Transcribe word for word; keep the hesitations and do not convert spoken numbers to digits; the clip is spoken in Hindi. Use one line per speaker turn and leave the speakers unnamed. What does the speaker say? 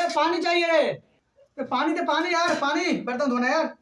पानी चाहिए। ये पानी दे, पानी यार, पानी, बर्तन धोना यार।